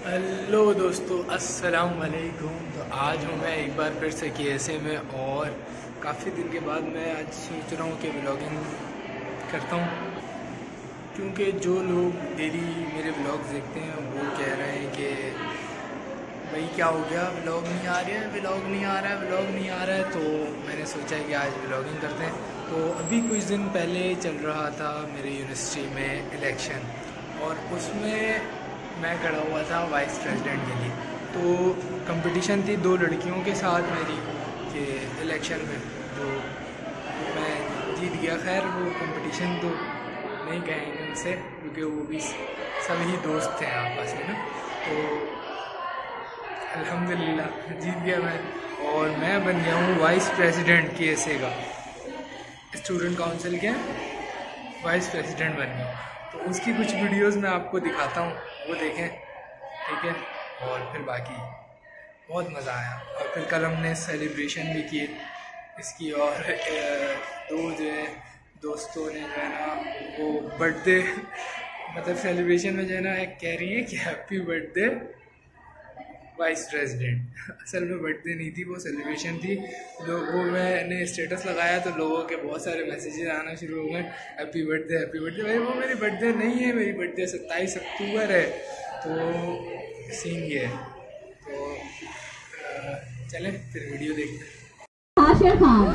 Hello दोस्तों, अस्सलाम वालेकुम। तो आज हूँ मैं एक बार फिर से केएसए में और काफ़ी दिन के बाद मैं आज सोच रहा हूँ कि व्लॉगिंग करता हूँ, क्योंकि जो लोग डेली मेरे व्लॉग्स देखते हैं वो कह रहे हैं कि भाई क्या हो गया, व्लॉग नहीं आ रहा है, व्लॉग नहीं आ रहा है, व्लॉग नहीं आ रहा है। तो मैंने सोचा कि आज व्लॉगिंग करते हैं। तो अभी कुछ दिन पहले चल रहा था मेरे यूनिवर्सिटी में इलेक्शन और उसमें मैं खड़ा हुआ था वाइस प्रेसिडेंट के लिए। तो कंपटीशन थी दो लड़कियों के साथ मेरी कि इलेक्शन में, तो मैं जीत गया। खैर वो कंपटीशन तो नहीं कहेंगे उनसे, क्योंकि वो भी सभी दोस्त थे आपस में ना। तो अल्हम्दुलिल्लाह जीत गया मैं, और मैं बन गया हूँ वाइस प्रेसिडेंट केएसए का, स्टूडेंट काउंसिल के वाइस प्रेसिडेंट बन गया। तो उसकी कुछ वीडियोस मैं आपको दिखाता हूँ, वो देखें, ठीक है। और फिर बाकी बहुत मज़ा आया। और फिर कल हमने सेलिब्रेशन भी किए इसकी, और दो जो है दोस्तों ने जो है ना वो बर्थडे मतलब सेलिब्रेशन में जो है ना कह रही है कि हैप्पी बर्थडे वाइस प्रेसिडेंट। असल में बर्थडे नहीं थी, वो सेलिब्रेशन थी। वो मैंने स्टेटस लगाया तो लोगों के बहुत सारे मैसेजेस आना शुरू हो गए, हैप्पी बर्थडे हैप्पी बर्थडे। भाई वो मेरी बर्थडे नहीं है, मेरी बर्थडे 27 अक्टूबर है। तो सीन ये है। तो चलें फिर वीडियो देखते हैं। आशिर खान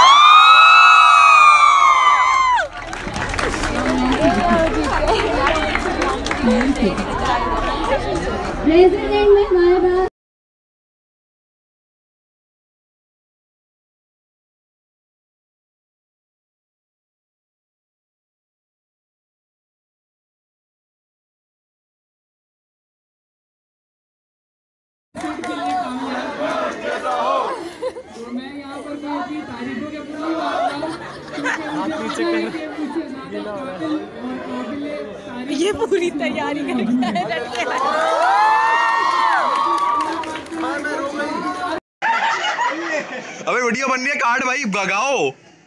प्रेसिडेंट में हमारे पास तो मैं यहाँ पर कोई तारीखों के पूरी ये पूरी तैयारी करके अबे वीडियो बन रही है, कार्ड भाई भगाओ।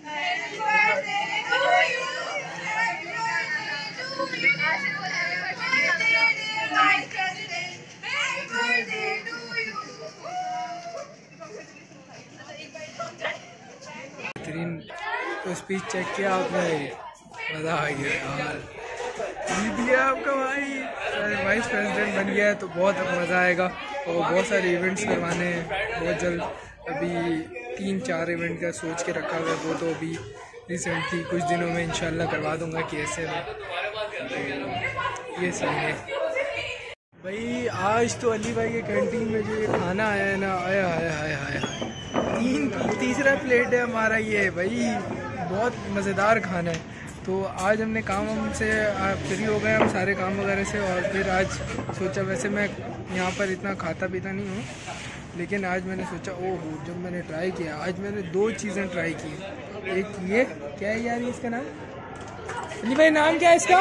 तो स्पीच चेक किया आपने, मज़ा आ गया यार, जीत गया आपका भाई, वाइस प्रेसिडेंट बन गया है। तो बहुत मज़ा आएगा और बहुत सारे इवेंट्स करवाने हैं बहुत जल्द। अभी 3-4 इवेंट का सोच के रखा हुआ है, वो तो अभी रिसेंटली कुछ दिनों में इंशाल्लाह करवा दूंगा केएसए में। तो ये सीन है भाई। आज तो अली भाई के कैंटीन में जो ये खाना आया है ना, आया आया आया आया तीसरा प्लेट है हमारा ये भाई, बहुत मज़ेदार खाना है। तो आज हमने काम से फ्री हो गए हम सारे काम वगैरह से, और फिर आज सोचा, वैसे मैं यहाँ पर इतना खाता पीता नहीं हूँ, लेकिन आज मैंने सोचा ओहो, जब मैंने ट्राई किया, आज मैंने 2 चीज़ें ट्राई की। एक ये क्या है यार, इसका नाम अली भाई, नाम क्या है इसका?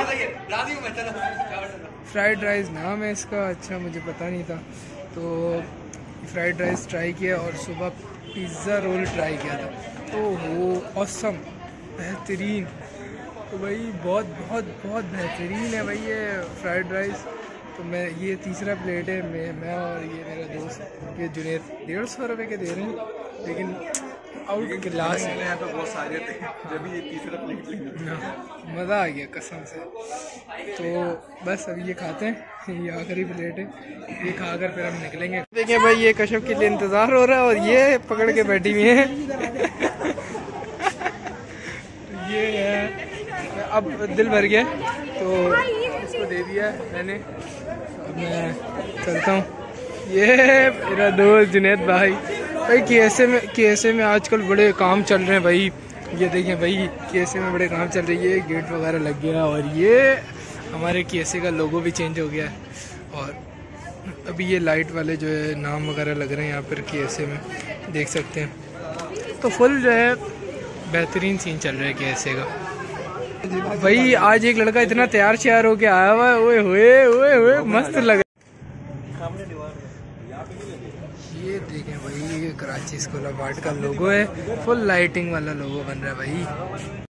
फ्राइड राइस नाम है इसका। अच्छा, मुझे पता नहीं था। तो फ्राइड राइस ट्राई किया और सुबह पिज़्ज़ा रोल ट्राई किया था। ओहो ऑसम, बेहतरीन। तो भाई बहुत बहुत बहुत बेहतरीन है भाई ये फ्राइड राइस। तो मैं ये तीसरा प्लेट है, मैं और ये मेरा दोस्त ये जुनेद 150 रुपये के दे रहे हैं, लेकिन आउट क्लास है। तो बहुत सारे थे जब ये तीसरा प्लेट लेंगे, मज़ा आ गया कसम से। तो बस अभी ये खाते हैं, ये आखिरी प्लेट है, ये खाकर फिर हम निकलेंगे। देखिए भाई, ये कश्यप के लिए इंतज़ार हो रहा है और ये पकड़ के बैठी हुई है। ये है, अब दिल भर गया तो इसको दे दिया मैंने। अब मैं चलता हूँ। ये मेरा दोस्त जुनेद भाई। भाई केएसए में आजकल बड़े काम चल रहे हैं भाई। ये देखें भाई, केएसए में बड़े काम चल रही है, गेट वगैरह लग गया और ये हमारे केएसए का लोगो भी चेंज हो गया है। और अभी ये लाइट वाले जो है नाम वगैरह लग रहे हैं यहाँ पर केएसए में, देख सकते हैं। तो फुल जो है बेहतरीन सीन चल रहा है केएसए का भाई। आज एक लड़का इतना तैयार श्यार होके आया हुआ है, ओए होए मस्त लग। ये देखें भाई, ये कराची स्कूल ऑफ आर्ट का लोगो है, फुल लाइटिंग वाला लोगो बन रहा है भाई।